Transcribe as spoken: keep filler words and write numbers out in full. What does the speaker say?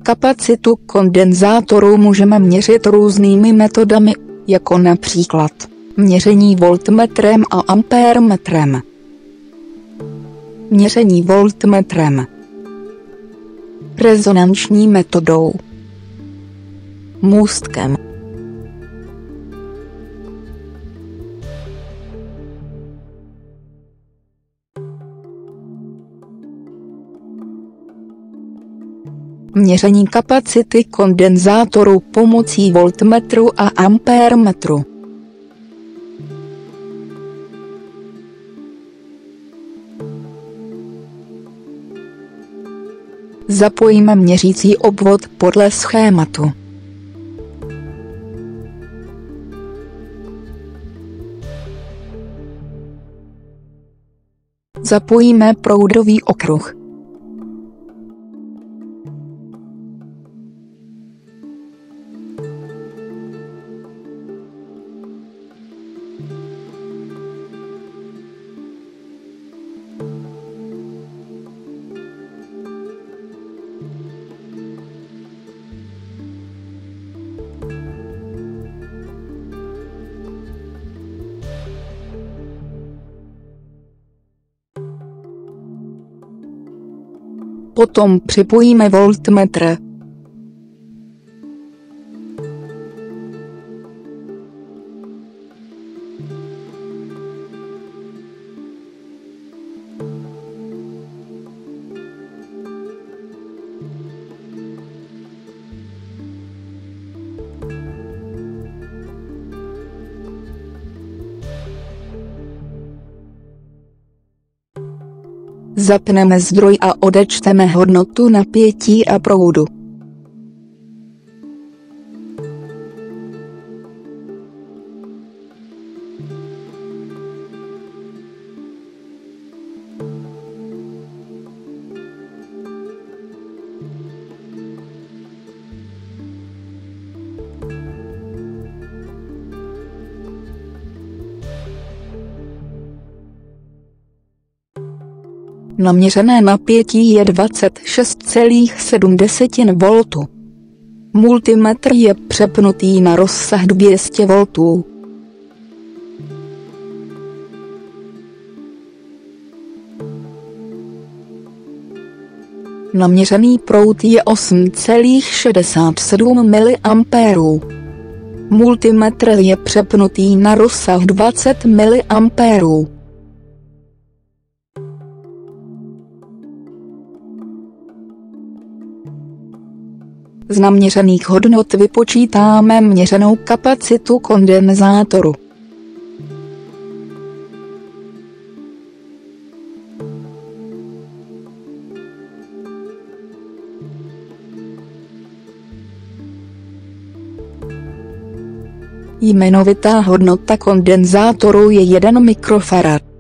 Kapacitu kondenzátoru můžeme měřit různými metodami, jako například měření voltmetrem a ampérmetrem. Měření voltmetrem, rezonanční metodou, můstkem. Měření kapacity kondenzátoru pomocí voltmetru a ampérmetru. Zapojíme měřící obvod podle schématu. Zapojíme proudový okruh. Potom připojíme voltmetr. Zapneme zdroj a odečteme hodnotu napětí a proudu. Naměřené napětí je dvacet šest celá sedm voltů. Multimetr je přepnutý na rozsah dvě stě voltů. Naměřený proud je osm celá šedesát sedm miliampérů. Multimetr je přepnutý na rozsah dvacet miliampérů. Z naměřených hodnot vypočítáme měřenou kapacitu kondenzátoru. Jmenovitá hodnota kondenzátoru je jeden mikrofarad.